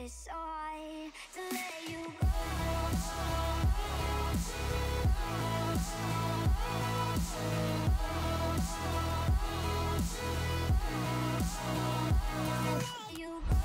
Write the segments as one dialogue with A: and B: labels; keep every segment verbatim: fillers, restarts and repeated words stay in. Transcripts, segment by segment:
A: it so hard to let you go? You go.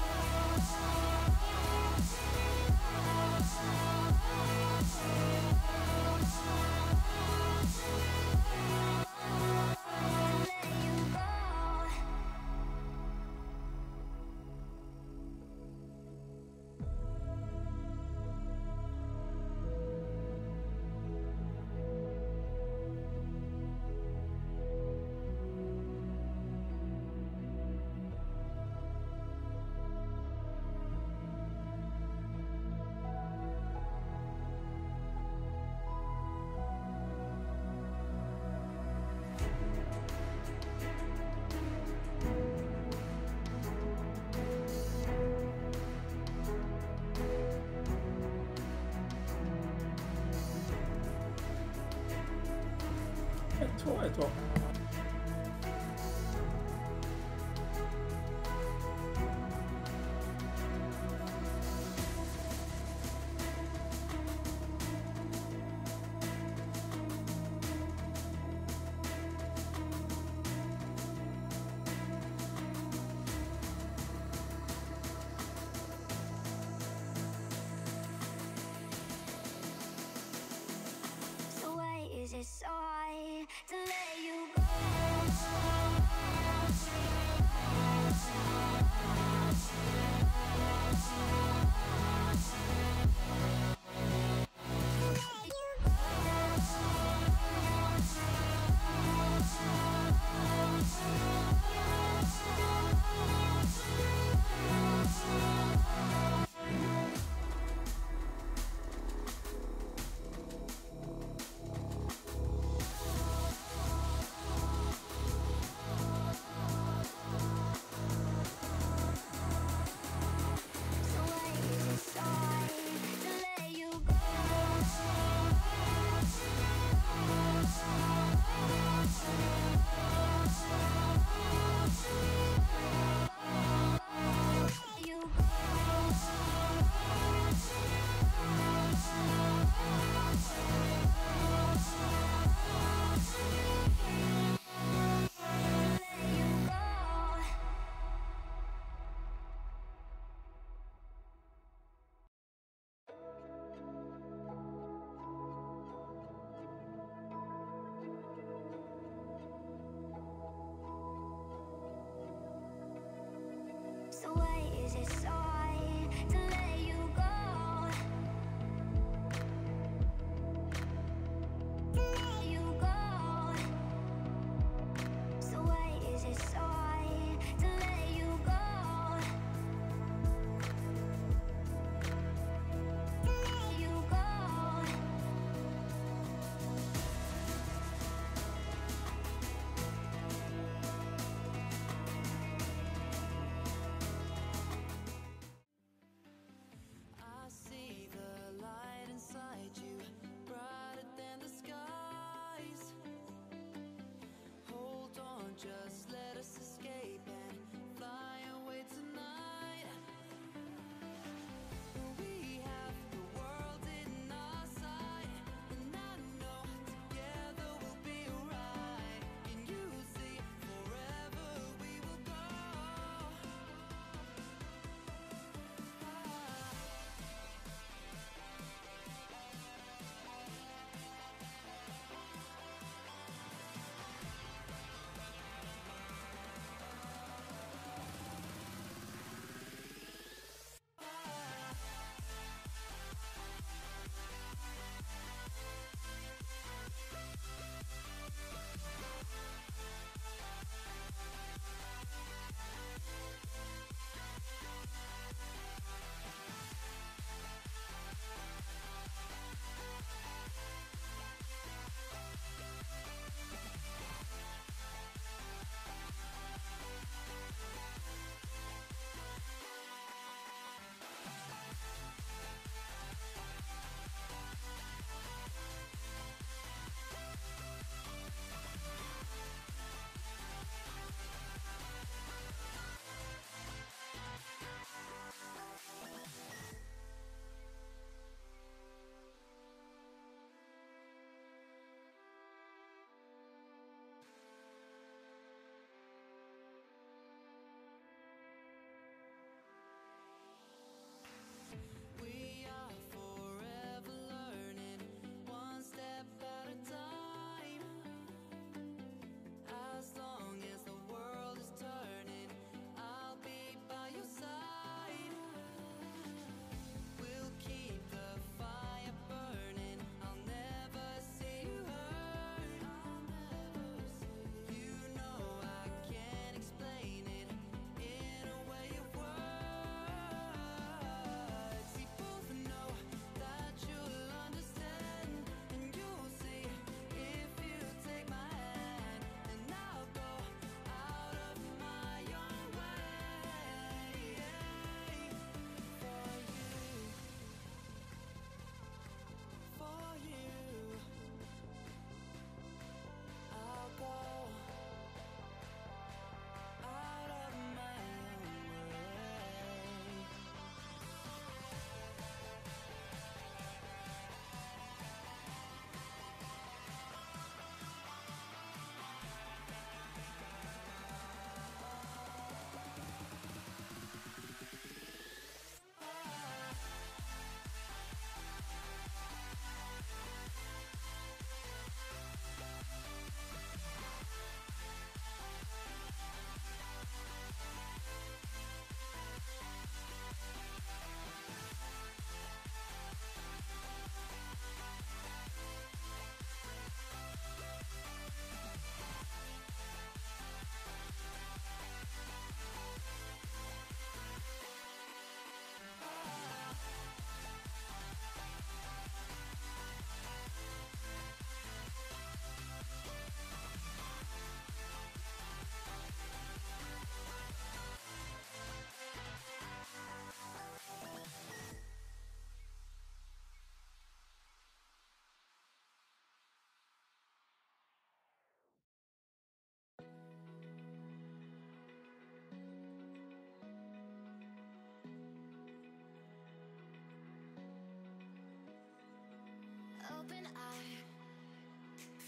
B: Etwa, etwa.
A: So why is it so hard to let you go?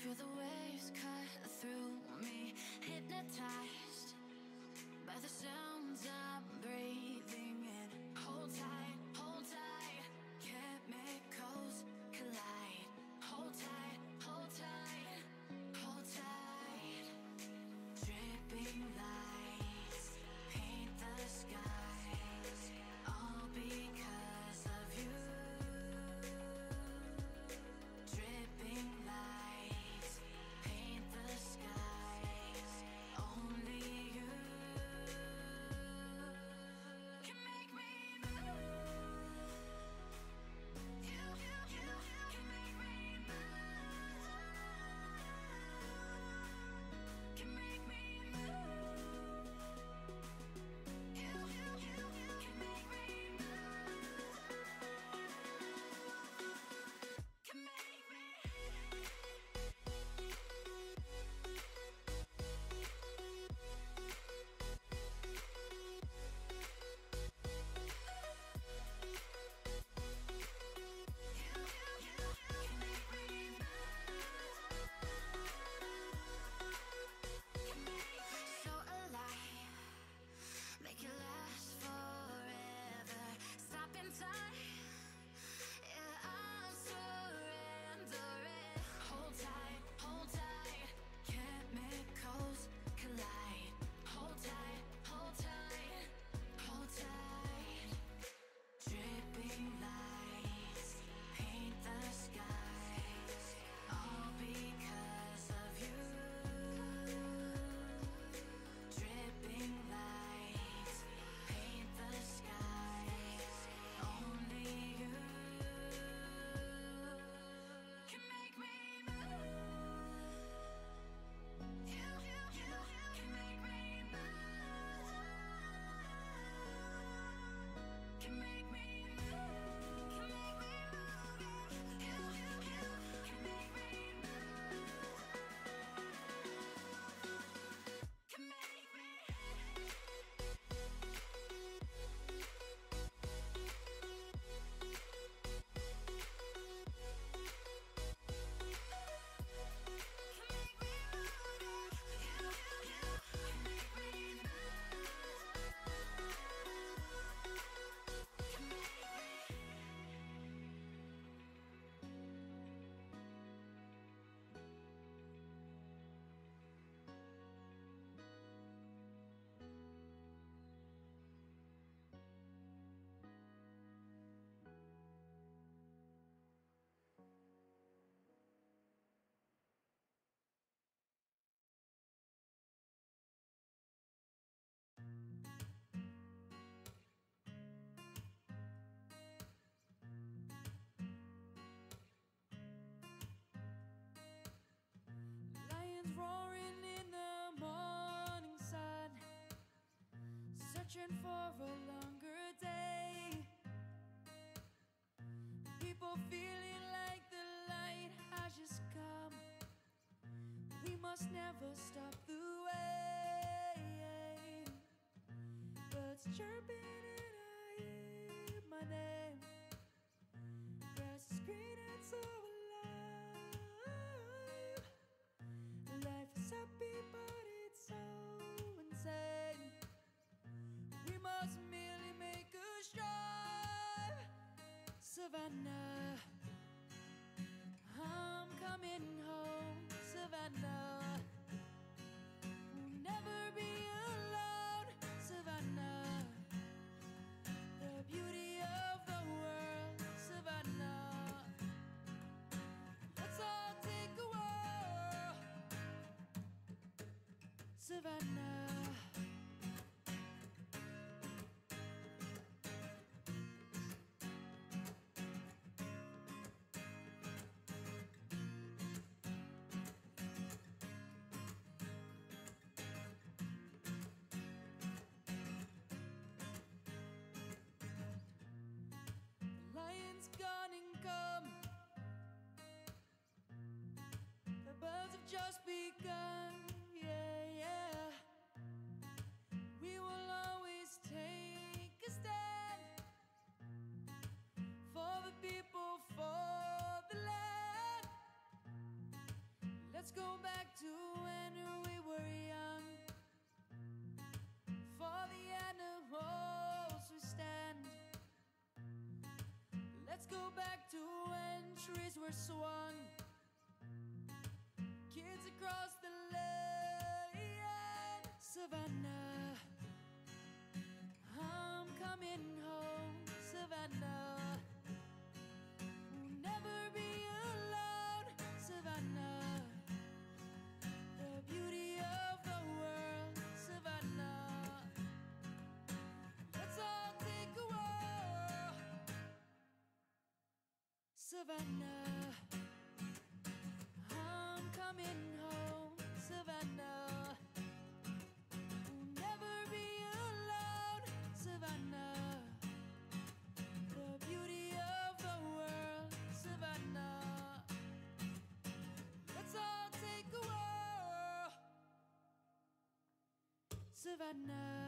B: Feel the waves cut through me, hypnotized by the sounds I'm breathing in. Hold tight, hold tight, chemicals collide. Hold tight, hold tight, hold tight. Dripping lights paint the skies, all because of you. Dripping lights paint the skies, only you can make me move. You, you, you can make me move. Can make me move. You, you, you can make me move. Can make me. So alive, make it last forever. Stop in time, yeah, I'm surrendering. Hold tight, hold tight, chemicals collide. Hold tight, hold tight, hold tight. Dripping lights paint the skies, all because of you. Dripping lights paint the skies, only you can make me move. You, you, you can make me move. Can make me move. Can make me move. You, you, you can make me move. Can make me. Can make me move. You, you, you can make me move. Can make me.
C: Lions roaring in the morning sun, searching for a longer day. People feeling like the light has just come. We must never stop the way. Birds chirping and I hear my name. Grass is green and so alive. Life is happy, but it's so insane. We must merely make a strive. Savannah, I'm coming home. Savannah, we'll never be alone. Savannah, the beauty of the world. Savannah, let's all take a walk. Savannah. The lion's gone and come. The birds have just begun. Yeah, yeah. We will always take a stand for the people, for the land. go back to when we were young. For the animals we stand. Let's go back to when trees were swung. Kids across the land. Savannah, I'm coming home. Savannah, we'll never be alone. Savannah, the beauty of the world. Savannah, let's all take a walk. Savannah, I'm coming home. Savannah, we'll never be alone. Savannah, the beauty of the world. Savannah, let's all take a walk. Savannah.